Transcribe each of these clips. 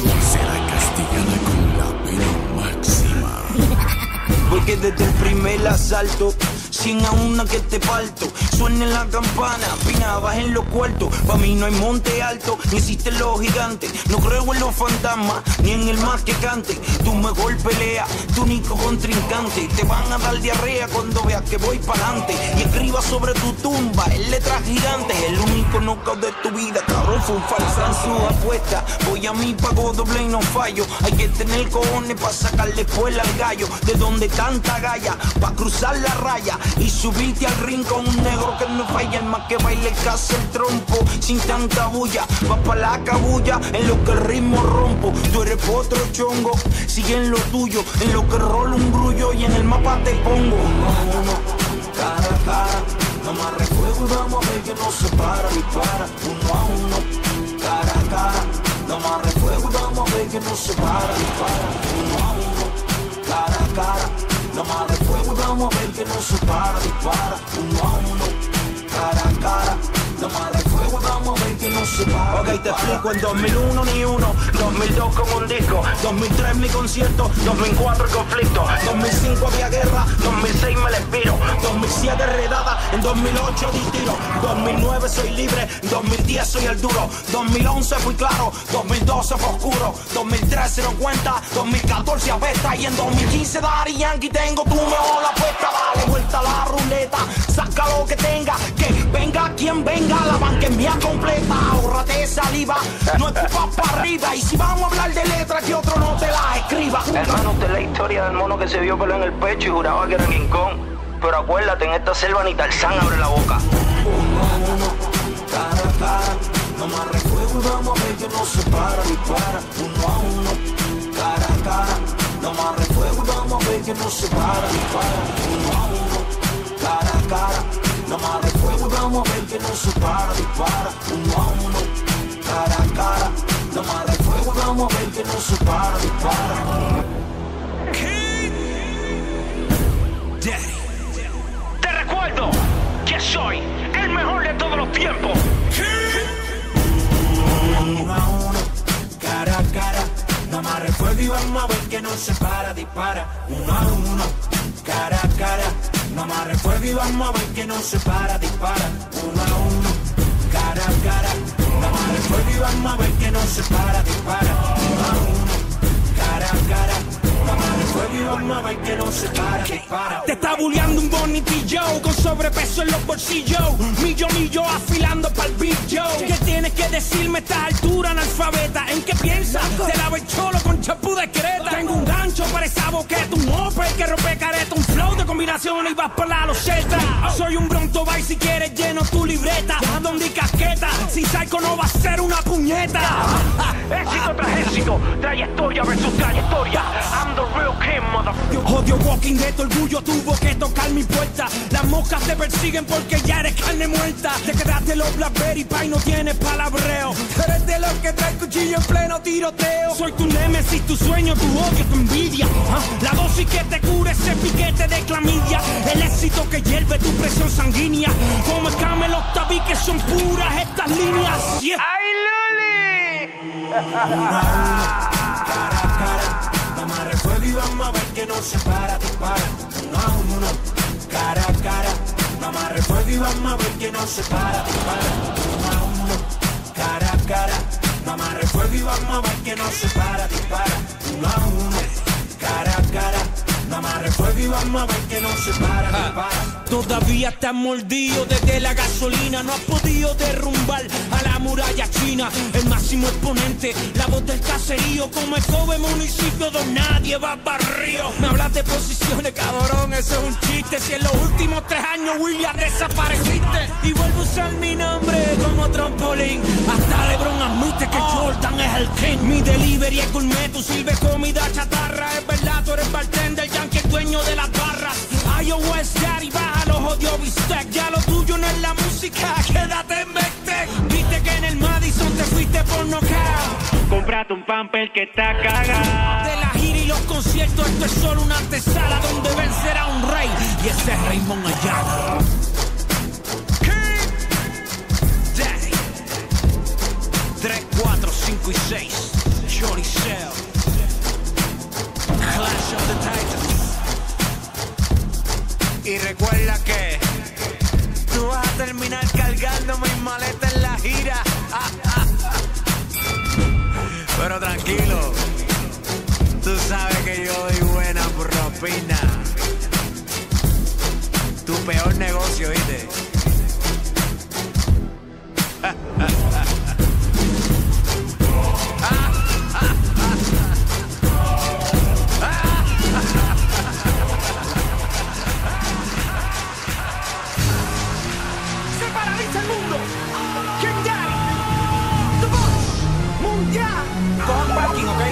será castigada con la pena máxima. Porque desde el primer asalto 100 a 1 que te parto. Suena la campana, pinabas en los cuartos. Pa' mí no hay monte alto, ni existen los gigantes. No creo en los fantasmas, ni en el más que cante. Tu mejor pelea, tu único contrincante. Te van a dar diarrea cuando veas que voy pa'lante. Y escriba sobre tu tumba en letras gigantes. El único knockout de tu vida, cabrón, fue un falsa en su apuesta. Voy a mí, pago doble y no fallo. Hay que tener cojones pa' sacarle espuela al gallo. De donde tanta galla, pa' cruzar la raya y subirte al ring con un negro que no falla. El más que baile casa el trompo sin tanta bulla. Va pa' la cabulla en lo que el ritmo rompo. Tú eres potro chongo, sigue en lo tuyo. En lo que rolo un grullo y en el mapa te pongo. Uno a uno, cara a cara. No más refuego y vamos a ver que no se para, dispara. Uno a uno, cara a cara. No más refuego y vamos a ver que no se para, dispara. Uno a uno, cara a cara. No más de fuego y vamos a ver que no se para, dispara. Uno a uno, cara a cara. No más de fuego y vamos a ver que no se para. Ok, te explico, en 2001 ni uno, 2002 con un disco, 2003 mi concierto, 2004 el conflicto, 2005 había guerra, 2006 me la expiro, 2007 redada, en 2008 di tiro, 2009 soy libre, 2010 soy el duro, 2011 fui claro, 2012 fue oscuro, 2013 no cuenta, 2014 apesta y en 2015 Daddy Yankee tengo tu mejor apuesta. Dale vuelta a la ruleta, saca lo que tenga, que venga quien venga, la banca es mía completa, ahórrate saliva, no escupas para arriba y si vamos a hablar de letras que otro no te la escriba. Hermano, usted es la historia del mono que se vio pelo en el pecho y juraba que era King Kong. Pero acuérdate, en esta selva ni Tarzán abre la boca. Uno a uno, cara a cara, no más refuego y vamos a ver que no se para, dispara. Uno a uno, cara a cara, no más refuego y vamos a ver que no se para, dispara. Uno a uno, cara a cara, no más refuego y vamos a ver que no se para, dispara. Uno a uno, cara a cara, no más refuego y vamos a ver que no se para, dispara. Te recuerdo que soy el mejor de todos los tiempos. Uno a uno, cara a cara, no más refuego y vamos a ver que no se para, dispara. Uno a uno, cara a cara, no más refuego y vamos a ver que no se para, dispara. Uno a uno, cara a cara, no más refuego y vamos a ver que no se para, dispara. Uno a uno, cara a cara, no más refuego y vamos a ver que no se para, dispara. Te está bulleando un bonitillo con sobrepeso en los bolsillos, millo afilando pa'l Big Joe. ¿Qué tienes que decirme a esta altura, analfabeta? ¿En qué piensas? Te lavo el cholo con champú de Creta. Tengo un gancho para esa boqueta, un Opel que rompe careta, un flow de combinaciones y vas por la loseta. Soy un Bronto Bike, si quieres lleno tu libreta, donde y casqueta, sin psycho no va a ser una puñeta. Éxito tras éxito, trayectoria versus trayectoria. I'm the real king, motherfucker. Odio Walking Dead, tu orgullo tuvo que tocar mi puerta. Las moscas te persiguen porque ya eres carne muerta. Te quedaste los Blackberry Pie, no tienes palabreo. Eres de los que trae cuchillo en pleno tiroteo. Soy tu némesis, tu sueño, tu odio, tu envidia. La dosis que te cura ese piquete de clamidia. El éxito que hierve tu presión sanguínea. Como el Camelot tabiques son puras estas líneas. Yeah. ¡Ay, Luli! Uno a uno, cara a cara, no más refuego y vamos a ver que no se para, dispara. Uno a uno, cara a cara, no más refuego y vamos a ver que no se para, dispara. Uno a uno, cara a cara, no más refuego y vamos a ver que no se para, dispara. Uno a uno, cara a cara, no más refuego y vamos a ver que no se para, dispara. Todavía estás mordido desde la gasolina. No has podido derrumbar a la muralla china. El máximo exponente, la voz del caserío. Como el joven municipio donde nadie va barrio. Me hablas de posiciones, cabrón, eso es un chiste. Si en los últimos 3 años, William, desapareciste. Y vuelvo a usar mi nombre como trampolín. Hasta LeBron admite que Jordan es el king. Mi delivery es gourmet, tú sirves comida chatarra. Es verdad, tú eres bartender, Yankee, el dueño de las barras. iOS Daddy, baja los odios bistec. Ya lo tuyo no es la música, quédate en Vectec. Viste que en el Madison te fuiste por knockout. Cómprate un pamper que está cagado. De la gira y los conciertos, esto es solo una antesala donde vencerá un rey. Y ese es Raymond Ayala. Daddy. 3, 4, 5 y 6. Shorty Shell, Clash of the Titans. Y recuerda que tú vas a terminar cargando mis maletas en la gira. Pero tranquilo, tú sabes que yo doy buena propina. Tu peor negocio, ¿viste? Se paraliza el mundo. King Daddy, The Boss Mundial. Cojan parking, ¿ok?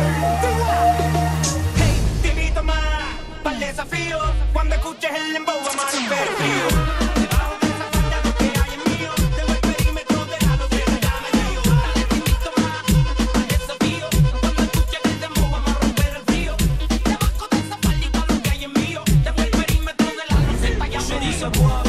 Hey, te invito más para el desafío. Cuando escuches el dembow, vamos a romper el frío. Debajo de esa falda lo que hay es mío. Tengo el perímetro de la luz que ya me dio. Dale, te invito más para el desafío. Cuando escuches el dembow, vamos a romper el frío. Debajo de esa faldita lo que hay es mío. Tengo el perímetro de la luz que ya me dio.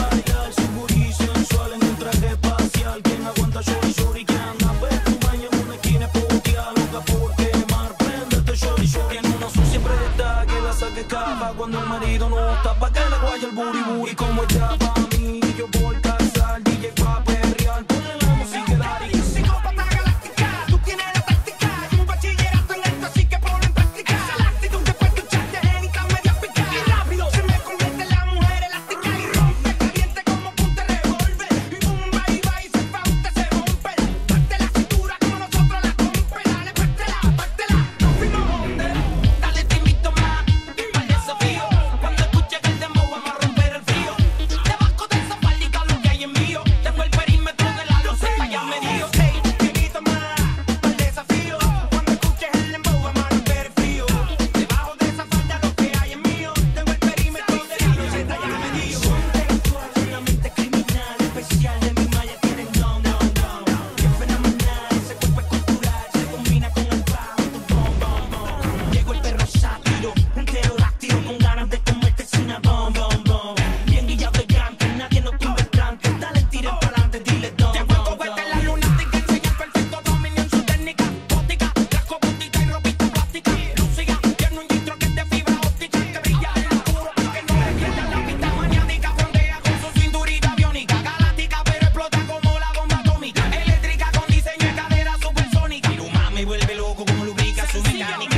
Cuando el marido no está pa' que le guaye el buri buri. Como ella pa' mí, yo por casar. DJ pa' perrear, ponle la música Daddy. Psicópata galáctica, tú tienes la táctica. Un bachillerato en esto, así que ponlo en práctica. Esa latitud después de echarte génica media pica. Y rápido se me convierte en la mujer elástica. Y rompe, caliente como punta de revólver. Y bumba y va y se pa' usted se rompe. Parte la cintura como nosotros la rompe. Dale, pártela, no fino donde. Dale, te invito más para el desafío. Cuando escuches el dembow, vamos a romper el frío. Debajo de esa faldita lo que hay es mío. Tengo el perímetro de la luz que ya me dio. Hey, te invito más para el desafío. Cuando escuches el dembow, vamos a romper el frío. Debajo de esa falda lo que hay es mío. Tengo el perímetro de la luz que ya me dio. Una mente criminal, especial de mi malla tiene don. Qué fenomenal, ese cuerpo es cultural. Se combina con el bajo, tu bom. Llegó el perro sátiro, un pterodáctilo con ganas de convertirse en una bom. Bien guillado de grande, nadie nos tumba el plante. Dale, tiren pa'lante, dile don. Llegó el cohete, la lunática, enseña perfecto dominio en su técnica óptica. Trajo botita y ropita plástica. Lucía, tiene un gistro que es de fibra óptica. Que brilla en lo oscuro, que no le pierda la vista maniática. Fondea con su cinturita biónica. Galáctica, pero explota como la bomba atómica. Eléctrica con diseño de cadera supersónica. Y me vuelve loco como lubrica su mecánica.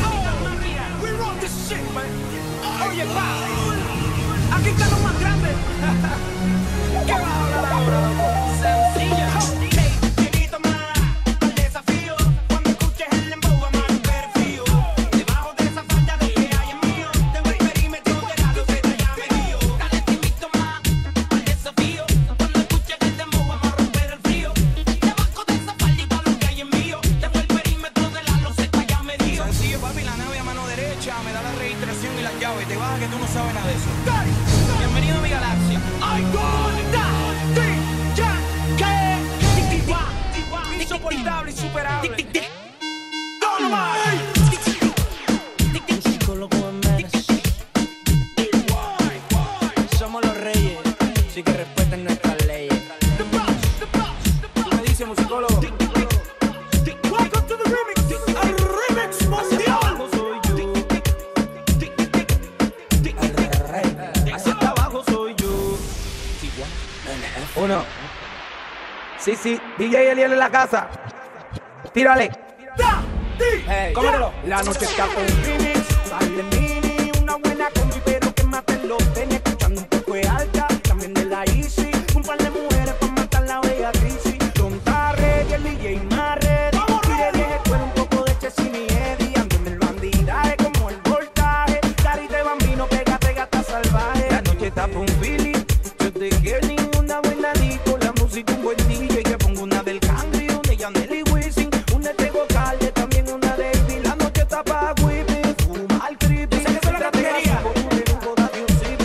We run this shit, man. Oye, pa, aquí está lo más grande. ¿Qué va a hablar ahora? Sencilla. Hey, te invito más al desafío. Cuando escuches el dembow, vamos a romper el frío. Debajo de esa falda lo que hay es mío. Tengo el perímetro de la luz que ya me dio. Dale, te invito más al desafío. Cuando escuches el dembow, vamos a romper el frío. Debajo de esa faldita lo que hay es mío. Tengo el perímetro de la luz que ya me dio. Sencillo, papi, la nave a mano derecha me da la registración y las llaves. Te baja que tú no sabes nada de eso. Bienvenido a mi galaxia. Ay, gorda, Insoportable, insuperable. Un psicólogo en menos. Somos los reyes, así que respeten nuestras leyes. ¿Tú me dices, musicólogo? Welcome to the remix, el remix mundial. Hacia hasta abajo soy yo. Uno. Sí, DJ Eliel en la casa. Tírale. Hey. Cómetelo. La noche está con remix. Sale mini, una buena combi, pero que maten los tenis. Escuchando un poco de alta, también de la Easy. Un par de mujeres para matar la bella crisis. Don Tarre y el DJ más ready. Y de 10 escuela un poco de Chesini y Eddie. Ando en el bandidaje como el voltaje. Carita de bambino, pégate gata salvaje. La noche está con Billy. Yo te quiero una buena disco. La música un buen DJ. Que pongo una del Cangri, una de Yaneli Wisin. Una de Tego Calde, también una de Ivy. La noche está pa' whipping, fumar creepy. ¿Sabes qué es la categoría? Un lujo de un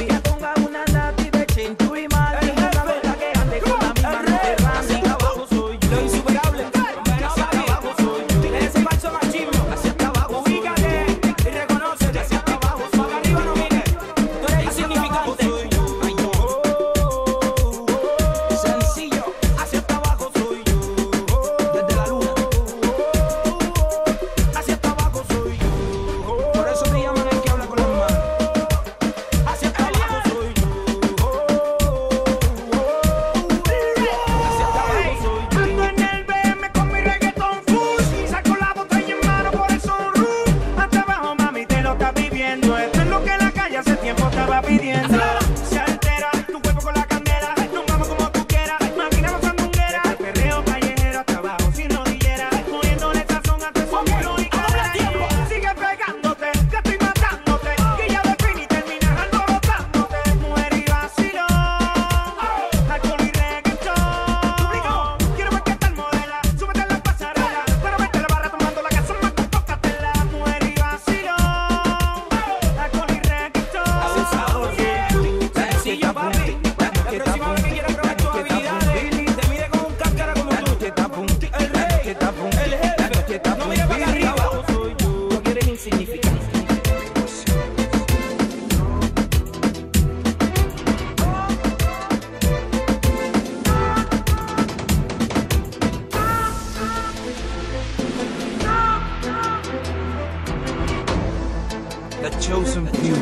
chosen few.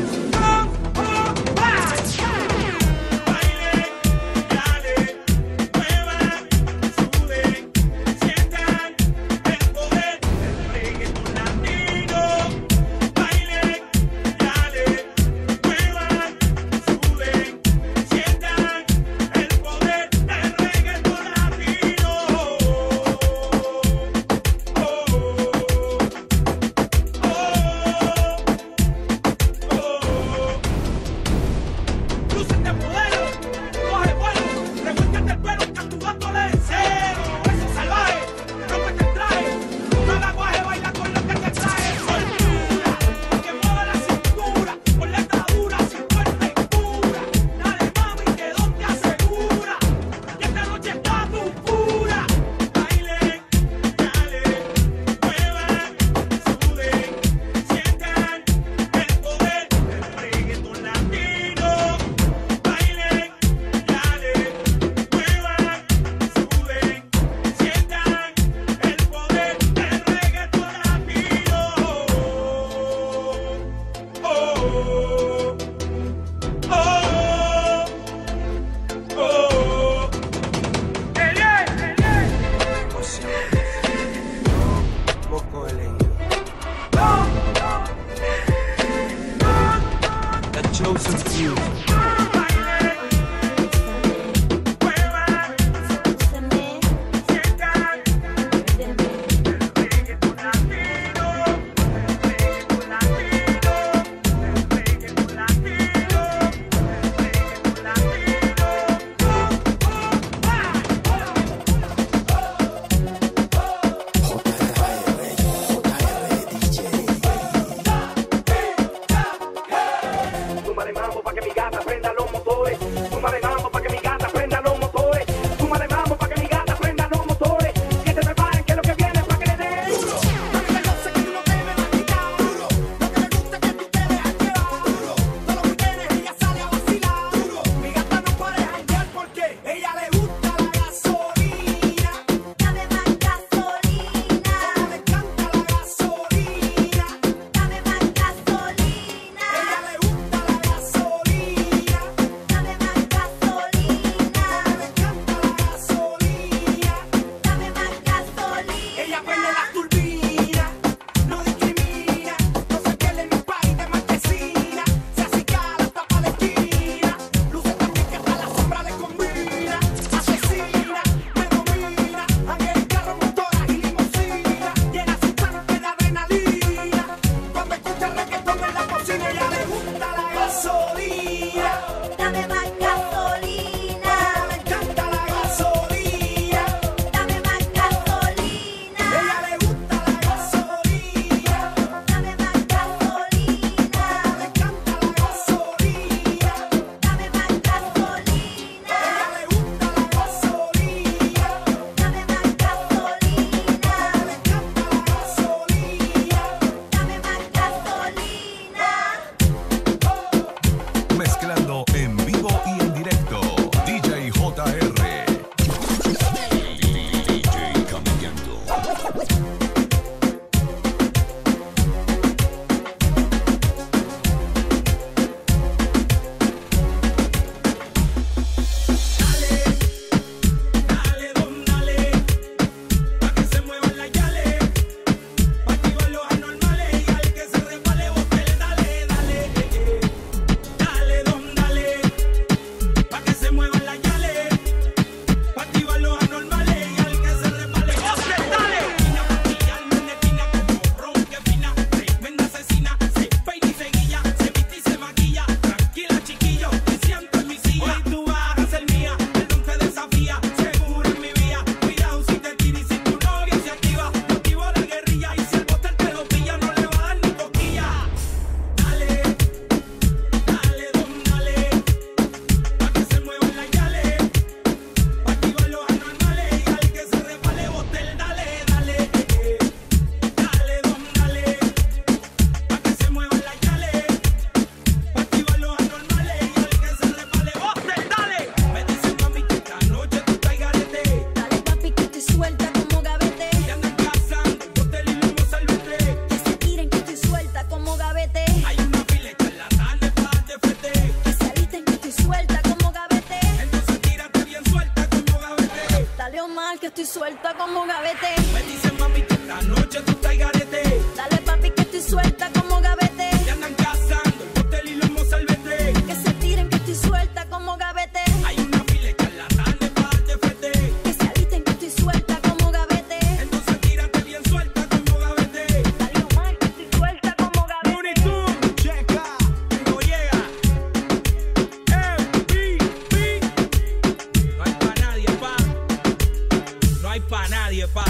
pa.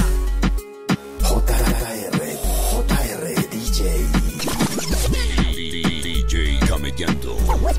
JR DJ. DJ Camellando.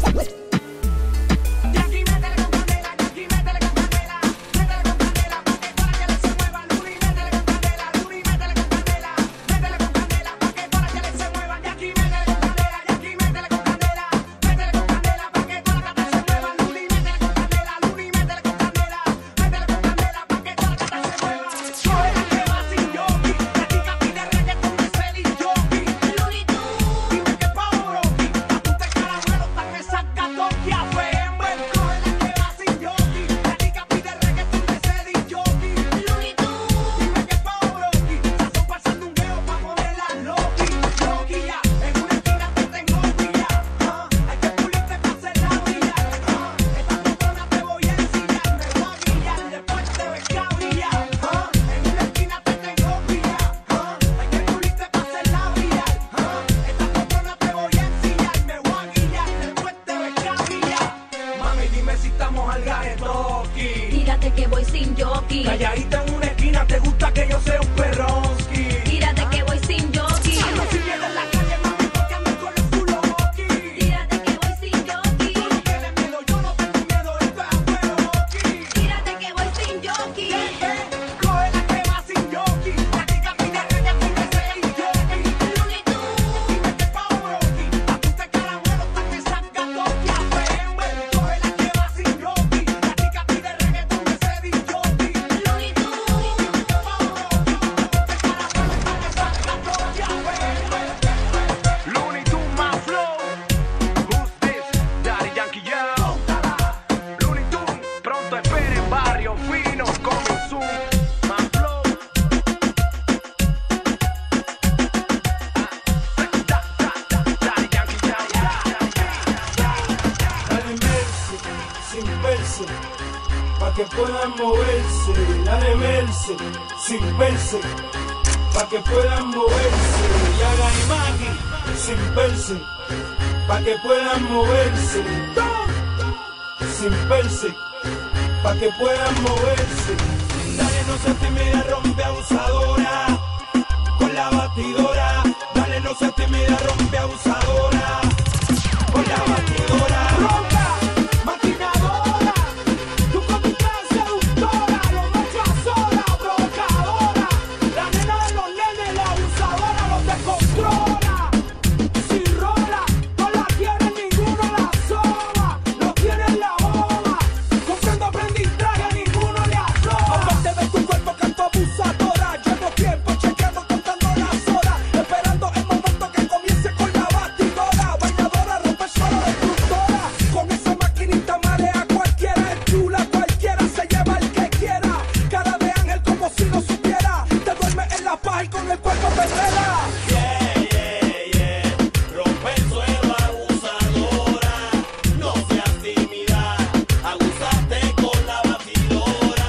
Tírate que voy sin jockey. Calladita en una esquina, te gusta que yo sea un perronski. Tírate que voy sin jockey. Ando sin miedo en la calle, mami, porque ando con los fuloki. Tírate que voy sin jockey. Tú no tienes miedo, yo no tengo miedo, esto es afueroki. Tírate que voy sin jockey. Coge la que va sin jockey. La chica pide reggaetón que sea el jockey. Looney Tunes. Dime que pa' broki. A tu te caramelo hasta que saca toque a fembe. Coge la que va sin jockey. La chica pide reggaetón que sea el jockey. Looney Tunes. Dime que pa' broki. A tu te caramelo hasta que saca toque a fembe. Looney Tunes, my flow. Who's this? Daddy Yankee Jam. Looney Tunes, pronto esperen, barrio fino, coming soon. My flow. Daddy Yankee Jam. Dale merce, sin verse, pa' que puedan moverse. Dale merce, sin verse, pa' que puedan moverse. Y haga imagen, sin verse, pa' que puedan moverse. Sin verse, pa' que puedan moverse. Dale, no se tímida, rompe abusadora, con la batidora. Dale, no se tímida, rompe abusadora, con la batidora. Ronca, maquinadora, tu copita seductora, los machos a sola, provocadora. La nena de los nenes, la abusadora, los descontrola. Si rola, no la quiere ninguno, la soba, no tiene la boba. Comprendo aprendizaje, ninguno le asoba. Aparte de tu cuerpo, canto abusadora. Llevo tiempo chequeando, contando las horas, esperando el momento que comience con la batidora. Bañadora, rompe suelo, destructora. Con esa maquinita marea cualquiera, es chula, cualquiera se lleva el que quiera. Cara de ángel como si no supiera. Te duermes en la paz y con el cuerpo te enreda. Rompe el suelo, abusadora, no seas tímida, abusaste con la batidora.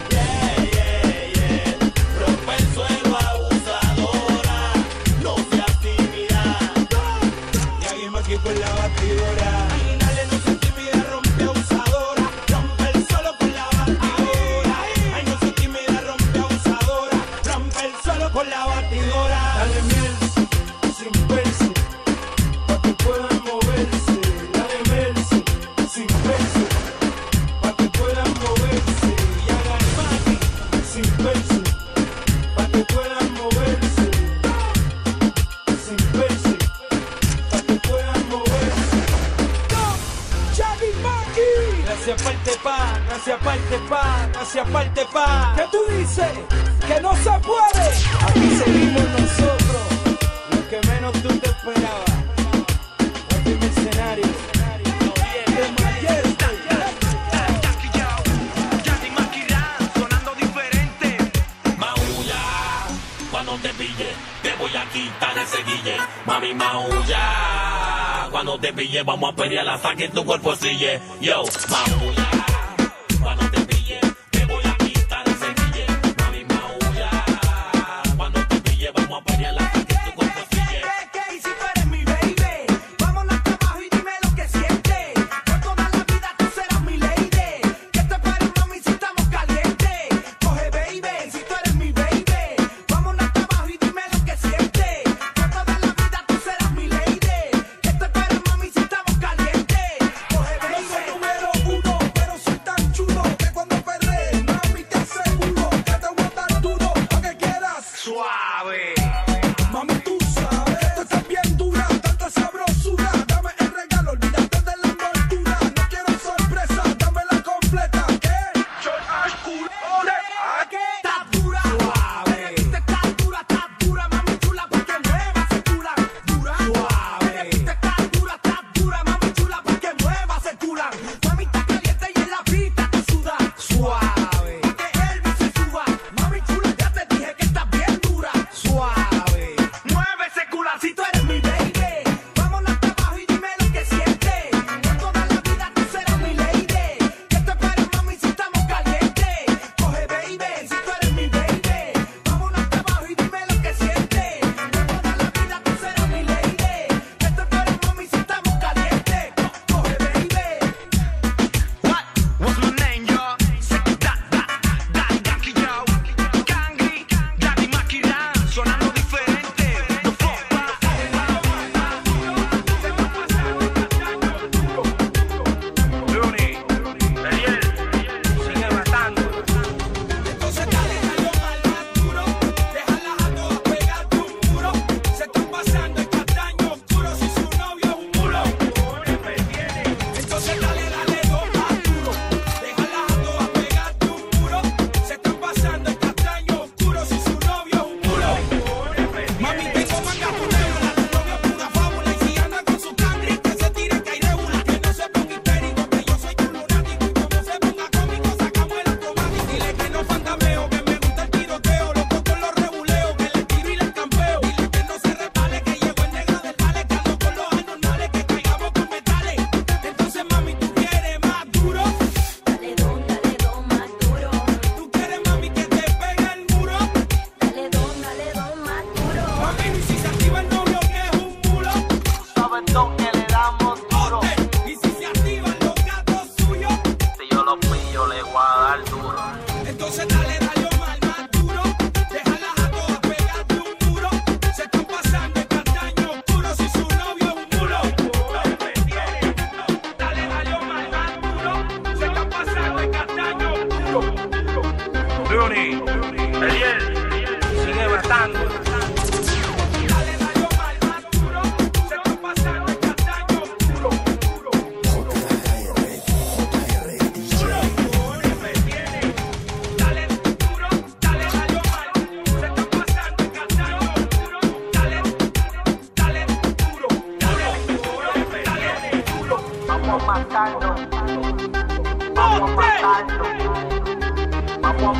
Rompe el suelo, abusadora, no seas tímida. Y alguien más aquí con la batidora. Y dale, no se tímida, rompe abusadora. Rompe el suelo con la batidora. Ay, no se tímida, rompe abusadora. Rompe el suelo con la batidora. Dale miel, sin verse, pa' que puedan moverse. Dale miel, sin verse, pa' que puedan moverse. Y hagan imagen, sin verse, pa' que puedan moverse. Sin verse, pa' que puedan moverse. Chevy Marky. Gracias parte pa, gracias parte pa, gracias parte pa. ¿Qué tú dices? Que no se puede. Aquí seguimos nosotros, los que menos tú te esperabas. Aquí mercenarios. De Mayeste. Yankee Jam, Yadi Maquirán, sonando diferente. Maulla, cuando te pille, te voy a quitar ese guille. Mami, maulla, cuando te pille, vamos a pedir a la saque tu cuerpo sigue. Yo, maulla, cuando te pille, te voy a quitar ese guille. Mami, maulla, cuando te pille, vamos a pedir a la saque tu cuerpo sigue. Y si tú eres mi baby, vámonos al trabajo y dime lo que sientes. Por toda la vida tú serás mi lady. Que te pare, mami, si estamos calientes. Coge, baby, si tú eres mi baby.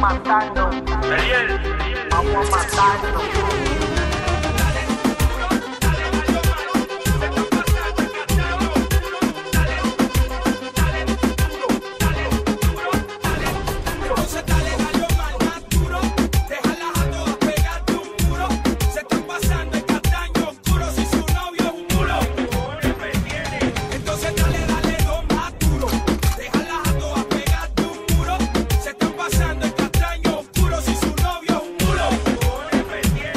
matarnos. Ariel. Vamos a matarnos. Entonces dale más duro, déjalas a todas pegarte un muro. Se están pasando el castaño oscuro si su novio es un mulo. Entonces dale más duro, déjalas a todas pegarte un muro. Se están pasando el castaño oscuro si su novio es un mulo.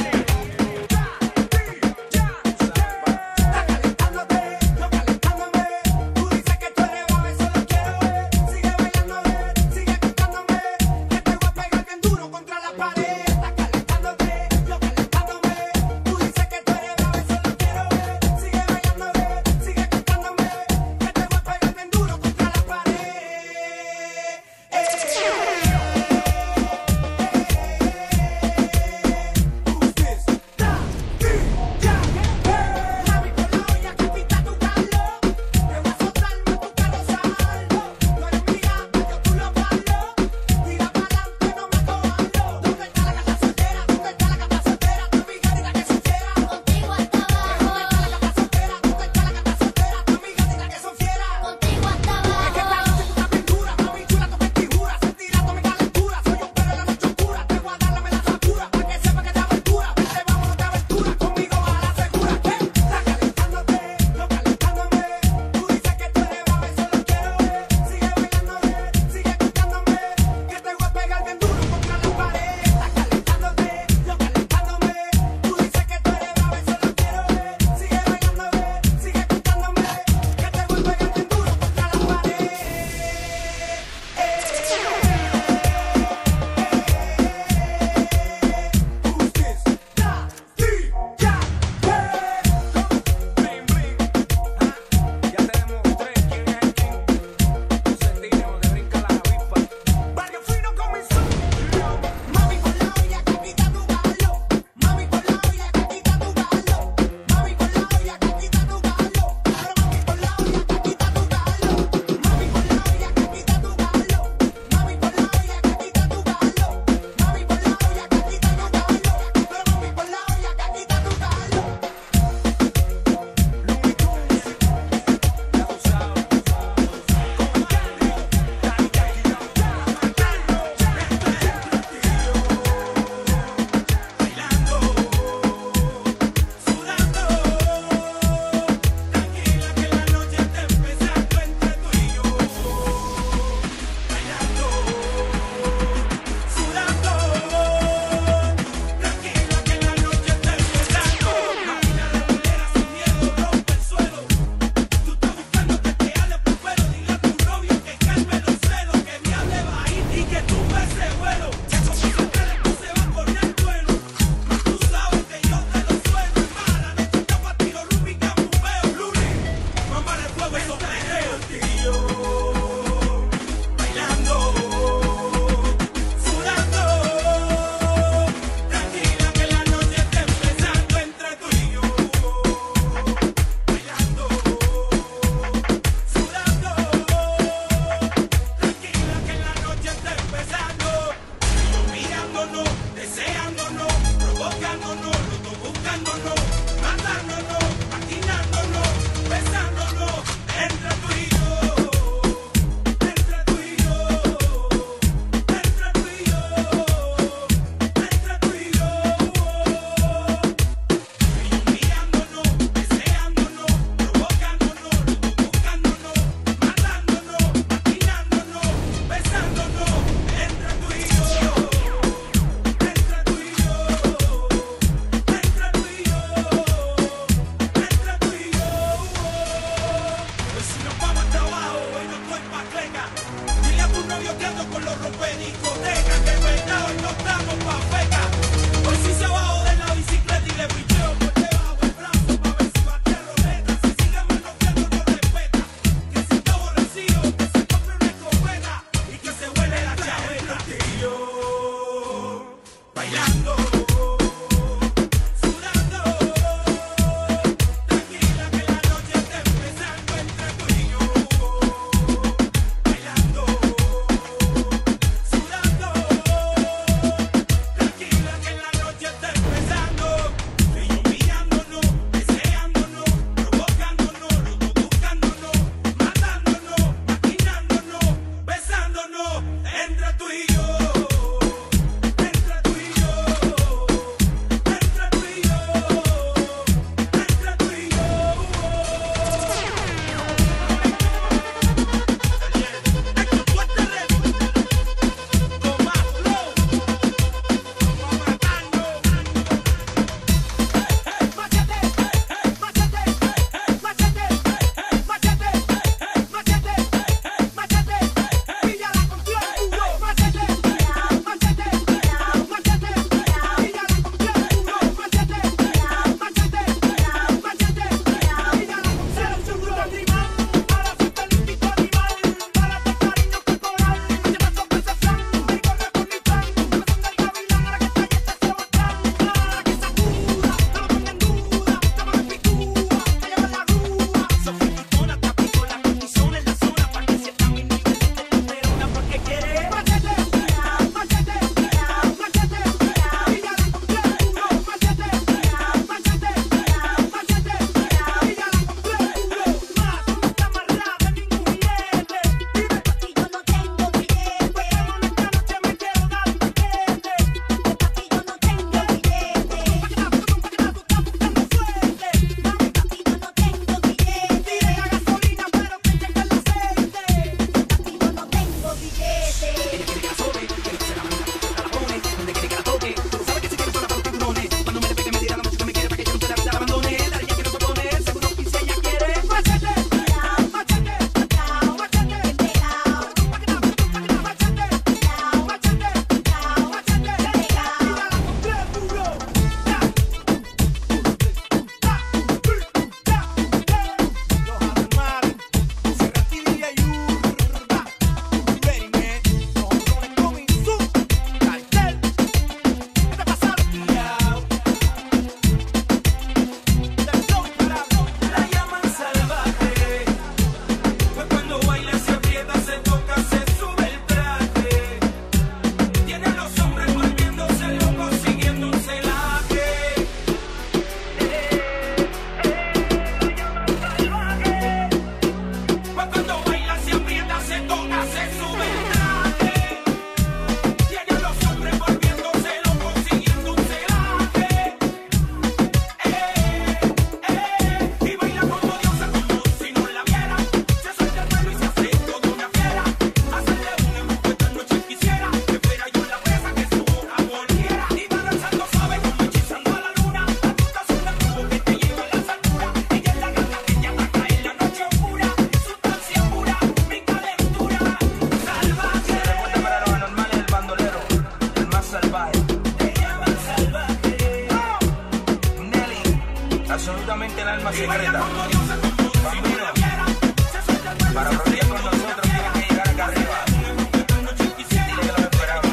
absolutamente el alma secreta. Bambino, para brodear con nosotros tienes que llegar acá arriba. Dile que los esperamos.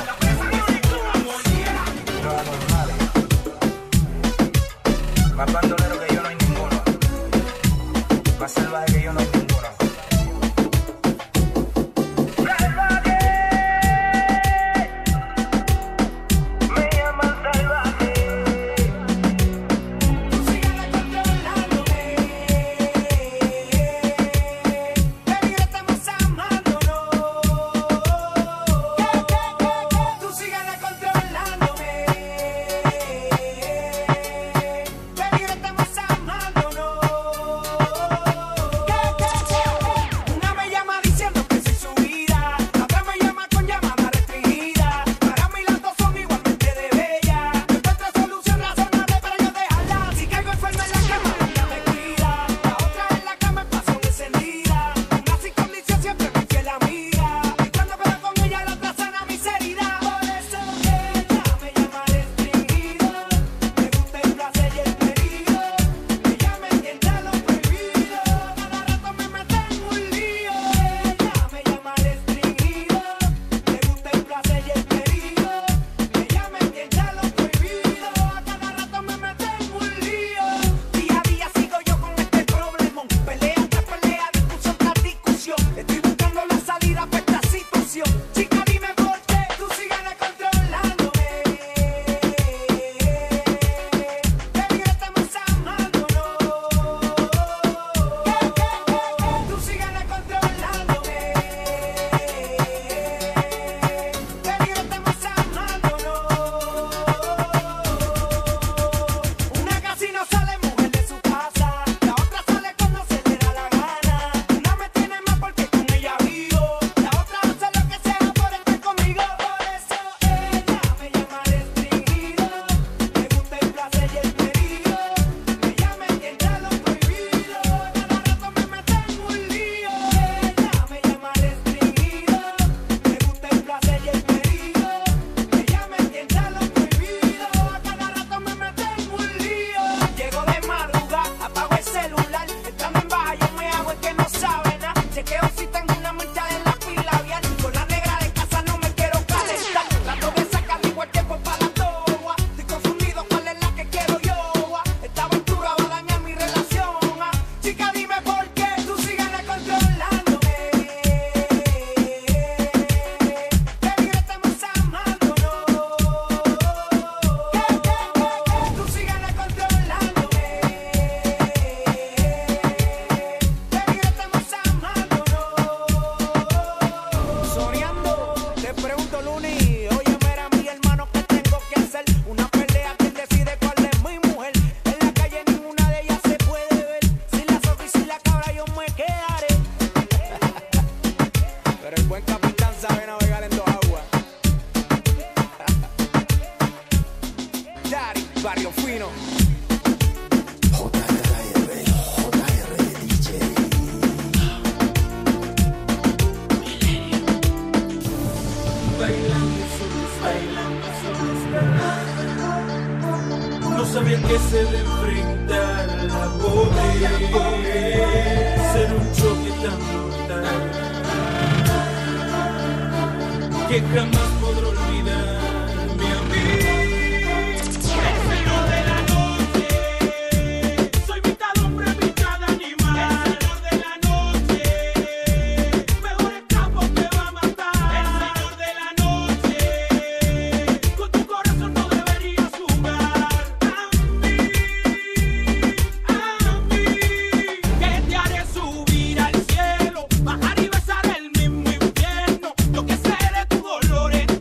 Los anormales. Más bandolero que yo no hay ninguno. Más salvaje que yo no hay ninguno. sabía que se debe enfrentar la pobreza, ser un choque tan mortal que jamás podré olvidarme a mí. El señor de la noche, soy mitad hombre, mitad animal. El señor de la noche, mejor escapo que va a matar. El señor de la noche, con tu corazón no deberías jugar. Que te haré subir al cielo, bajar y besar el mismo infierno. Yo que seré tu dolor eterno.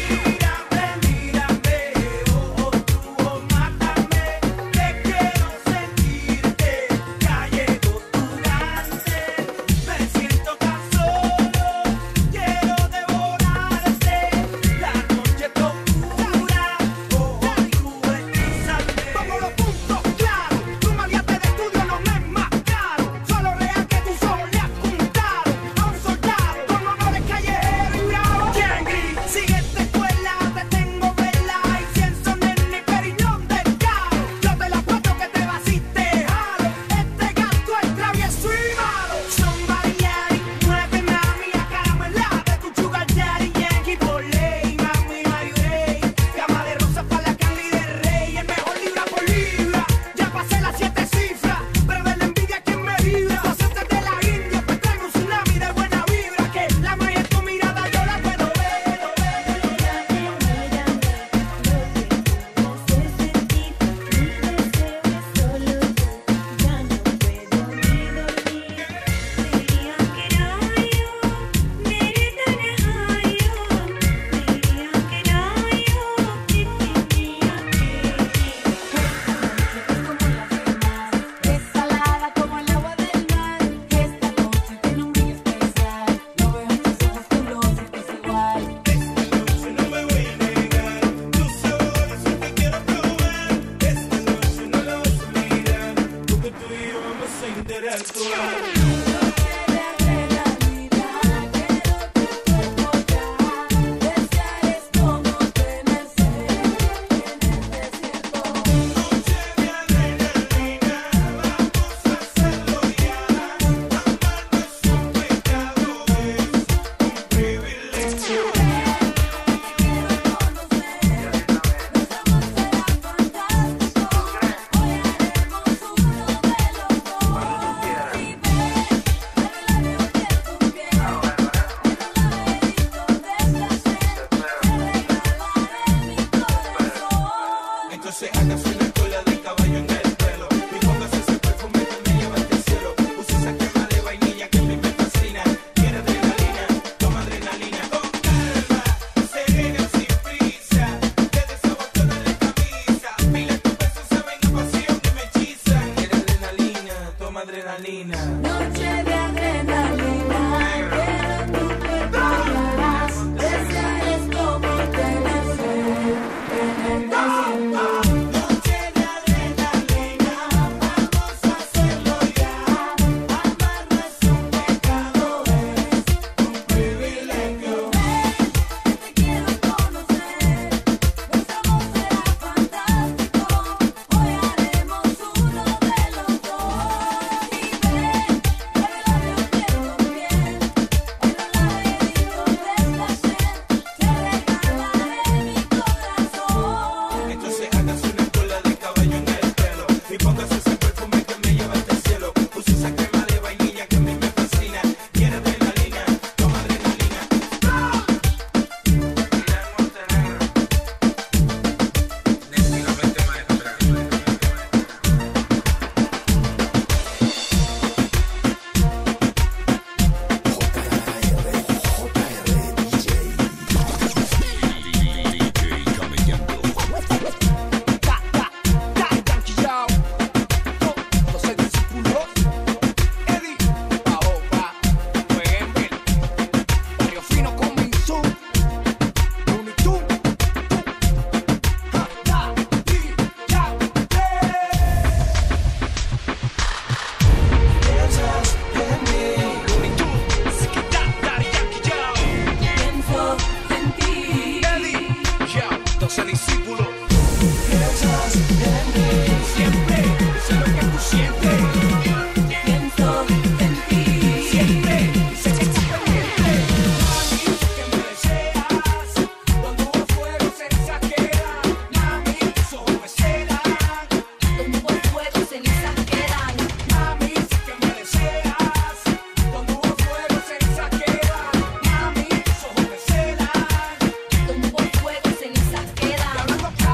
Donde hubo fuego, cenizas quedan.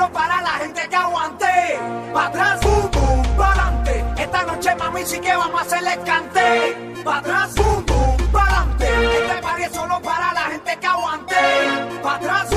solo para la gente que aguante. Pa' atrás, boom, boom, pa'lante. Esta noche, mami, sí que vamos a hacerle cante. Pa' atrás, boom, boom, pa'lante. Este party es solo para la gente que aguante. Pa' atrás,